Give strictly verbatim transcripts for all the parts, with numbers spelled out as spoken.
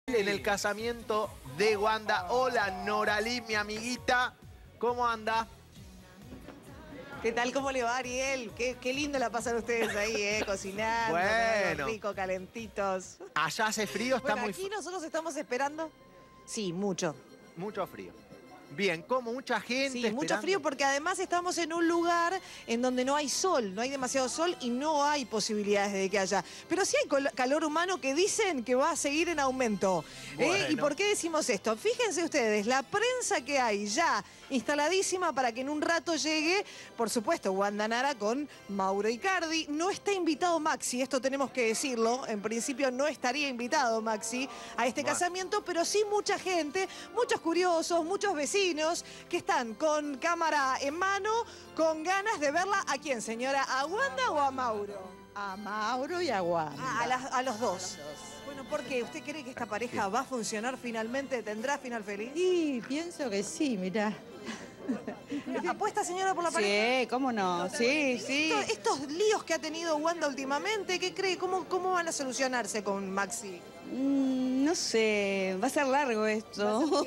en el casamiento de Wanda. Hola, Noralí, mi amiguita. ¿Cómo anda? ¿Qué tal? ¿Cómo le va, Ariel? Qué, qué lindo la pasan ustedes ahí, ¿eh? Cocinando, Bueno. rico, calentitos. Allá hace frío, está Bueno, muy aquí frío. nosotros estamos esperando. Sí, mucho. Mucho frío. Bien, como mucha gente Sí, esperando. mucho frío porque además estamos en un lugar en donde no hay sol, no hay demasiado sol y no hay posibilidades de que haya. Pero sí hay calor humano que dicen que va a seguir en aumento. Bueno. ¿Eh? ¿Y por qué decimos esto? Fíjense ustedes, la prensa que hay ya instaladísima para que en un rato llegue, por supuesto, Wanda Nara con Mauro Icardi. No está invitado Maxi, esto tenemos que decirlo. En principio no estaría invitado Maxi a este Bueno. casamiento, pero sí mucha gente, muchos curiosos, muchos vecinos que están con cámara en mano, con ganas de verla. ¿A quién, señora? ¿A Wanda o a Mauro? A Mauro y a Wanda. Ah, a, las- a los dos. Bueno, ¿por qué? ¿Usted cree que esta pareja va a funcionar finalmente? ¿Tendrá final feliz? Y pienso que sí, mirá. ¿Apuesta, señora, por la pareja? Sí, cómo no, sí, sí. Estos, estos líos que ha tenido Wanda últimamente, ¿qué cree? ¿Cómo, cómo van a solucionarse con Maxi? Mm, no sé, va a ser largo esto.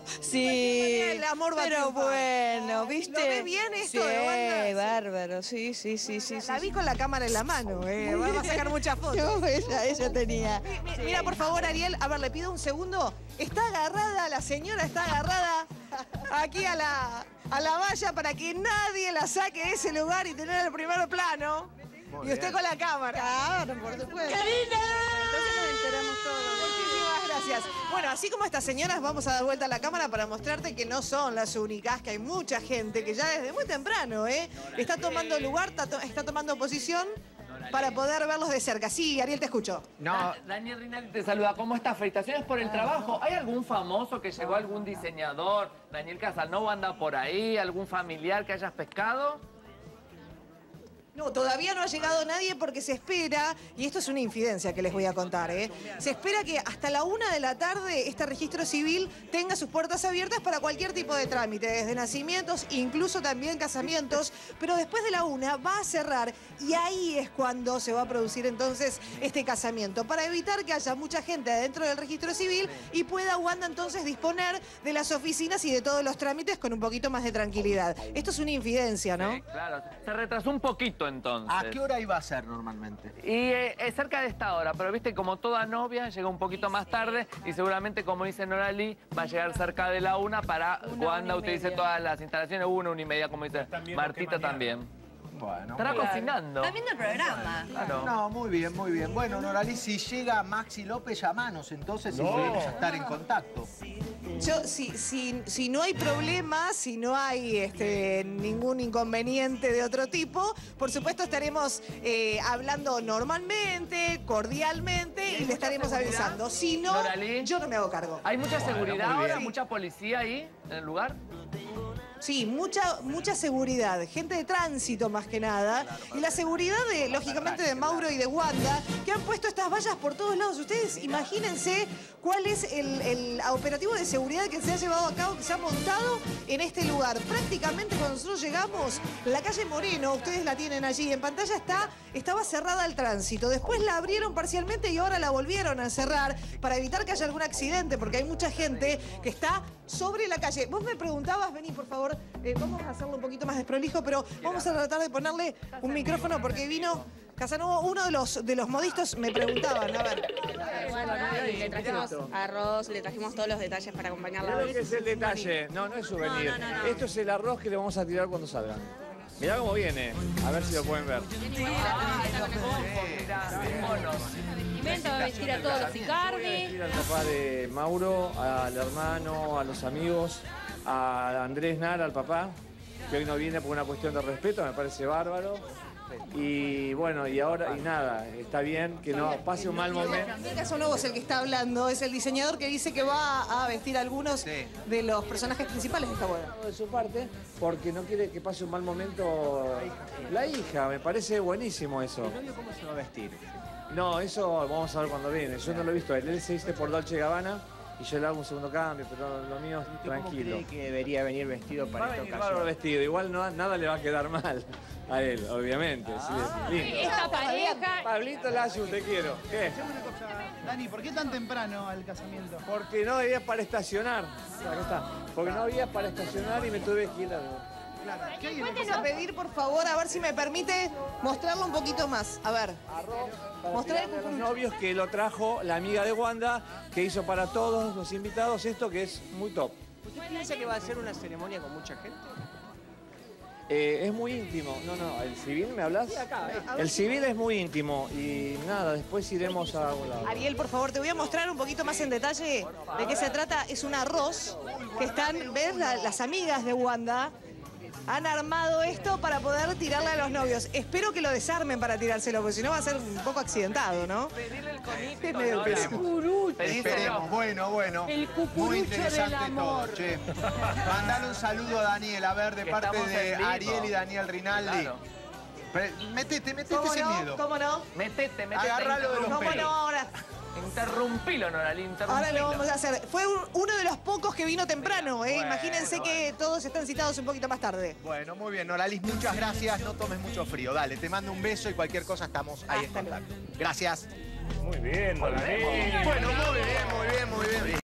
Sí, El amor va a pero triunfar. bueno, ¿viste? ¿Lo ve bien esto sí, de Wanda? Sí. bárbaro, sí, sí, sí, sí. La sí, vi con la cámara en la mano, eh. Va a sacar muchas fotos. No, ella, ella tenía. Mi- mi- Mira, por favor, Ariel, a ver, le pido un segundo. Está agarrada, la señora está agarrada aquí a la, a la valla para que nadie la saque de ese lugar y tener el primer plano. Muy Y usted bien. con la cámara. Claro, por supuesto. Entonces nos enteramos todos. Muchísimas gracias. Bueno, así como estas señoras, vamos a dar vuelta a la cámara para mostrarte que no son las únicas, que hay mucha gente que ya desde muy temprano, ¿eh? Está tomando lugar, está, to- está tomando posición para poder verlos de cerca. Sí, Ariel, te escucho. No, Daniel Rinaldi te saluda. ¿Cómo estás? Felicitaciones por el trabajo. ¿Hay algún famoso que llegó, algún diseñador? Daniel Casanova anda por ahí, algún familiar que hayas pescado. No, todavía no ha llegado nadie porque se espera, y esto es una infidencia que les voy a contar, ¿eh? Se espera que hasta la una de la tarde este registro civil tenga sus puertas abiertas para cualquier tipo de trámite, desde nacimientos, incluso también casamientos, pero después de la una va a cerrar y ahí es cuando se va a producir entonces este casamiento, para evitar que haya mucha gente adentro del registro civil y pueda Wanda entonces disponer de las oficinas y de todos los trámites con un poquito más de tranquilidad. Esto es una infidencia, ¿no? Sí, claro. Se retrasó un poquito entonces. ¿a qué hora iba a ser normalmente? Y eh, es cerca de esta hora, pero viste, como toda novia, llega un poquito más tarde y seguramente, como dice Noralí, va a llegar cerca de la una para Wanda utilice todas las instalaciones, una, una y media, como dice Martita también. Bueno. Estará cocinando. Está viendo el programa. Claro. No, muy bien, muy bien. Bueno, Noralí, si llega Maxi López, llamanos entonces y podemos estar en contacto. Yo, si, si, si no hay problema, si no hay este, ningún inconveniente de otro tipo, por supuesto estaremos eh, hablando normalmente, cordialmente y le estaremos avisando. Si no, Noralí. yo no me hago cargo. ¿Hay mucha seguridad muy ahora? bien. ¿Mucha policía ahí en el lugar? Sí, mucha, mucha seguridad, gente de tránsito más que nada. Y la seguridad, de, lógicamente, de Mauro y de Wanda, que han puesto estas vallas por todos lados. Ustedes imagínense cuál es el, el operativo de seguridad que se ha llevado a cabo, que se ha montado en este lugar. Prácticamente cuando nosotros llegamos, la calle Moreno, ustedes la tienen allí, en pantalla está, estaba cerrada al tránsito. Después la abrieron parcialmente y ahora la volvieron a cerrar para evitar que haya algún accidente, porque hay mucha gente que está sobre la calle. Vos me preguntabas, vení por favor, eh, vamos a hacerlo un poquito más desprolijo, pero vamos a tratar de ponerle un micrófono porque vino Casanova, uno de los, de los modistas, me preguntaban, a ver. Bueno, le trajimos arroz, le trajimos todos los detalles para acompañarla Mirá lo hoy. que es el detalle. No, no es souvenir. No, no, no, no. Esto es el arroz que le vamos a tirar cuando salgan. Mirá cómo viene. A ver si lo pueden ver. Vestimenta va a vestir a todos los Icardi. Al papá de Mauro, al hermano, a los amigos, a Andrés Nara, al papá, que hoy no viene por una cuestión de respeto, me parece bárbaro. Y bueno, y ahora, y nada, está bien que no pase un mal momento. Miguel Casanova es el que está hablando, es el diseñador que dice que va a vestir a algunos Sí. de los personajes principales de esta boda. De su parte, porque no quiere que pase un mal momento la hija, me parece buenísimo eso. ¿Cómo se va a vestir? No, eso vamos a ver cuando viene. Yo no lo he visto. Él se viste por Dolce Gabbana y yo le hago un segundo cambio, pero lo mío es tranquilo. ¿Cómo cree que debería venir vestido para Va a esta venir ocasión? bárbaro vestido, igual no, nada le va a quedar mal a él, obviamente. Sí, es lindo. Esta pareja... Pablito Layu, te quiero. ¿Qué? Hacemos una cosa, Dani, ¿por qué tan temprano al casamiento? Porque no había para estacionar. Acá está. Porque no había para estacionar y me tuve que ir a... Claro, ¿qué hay en Vamos a pedir, por favor, a ver si me permite mostrarlo un poquito más. A ver. Para Mostrar tirarle a los novios que lo trajo la amiga de Wanda, que hizo para todos los invitados esto que es muy top. ¿Usted piensa que va a ser una ceremonia con mucha gente? Eh, es muy íntimo. No, no, ¿el civil me hablas? Sí, acá, eh. El civil es muy íntimo y nada, después iremos a algún lado. Ariel, por favor, te voy a mostrar un poquito más en detalle de qué se trata. Es un arroz que están, ¿ves? La- las amigas de Wanda han armado esto para poder tirarle a los novios. Espero que lo desarmen para tirárselo, porque si no va a ser un poco accidentado, ¿no? Pedile el conito, Es medio Lola. Esperemos. Pedíselo. Esperemos, bueno, bueno. El cucurucho Muy interesante del amor. todo, che. Mandale un saludo a Daniel, a ver, de Que parte estamos de en vivo. Ariel y Daniel Rinaldi. Claro. Pre- Metete, metete ¿Cómo sin no? miedo. ¿Cómo no? Metete, metete. Agárralo de los ¿Cómo pelos. no? Ahora, Interrumpilo, Noralí, interrumpilo. ahora lo vamos a hacer. Fue un- uno de los pocos que vino temprano, ¿eh? Bueno, Imagínense que todos están citados un poquito más tarde. Bueno, muy bien, Noralis, muchas gracias. No tomes mucho frío. Dale, te mando un beso y cualquier cosa estamos ahí en Hasta luego. contacto. Gracias. Muy bien, Noralí. Bueno, muy bien, muy bien, muy bien.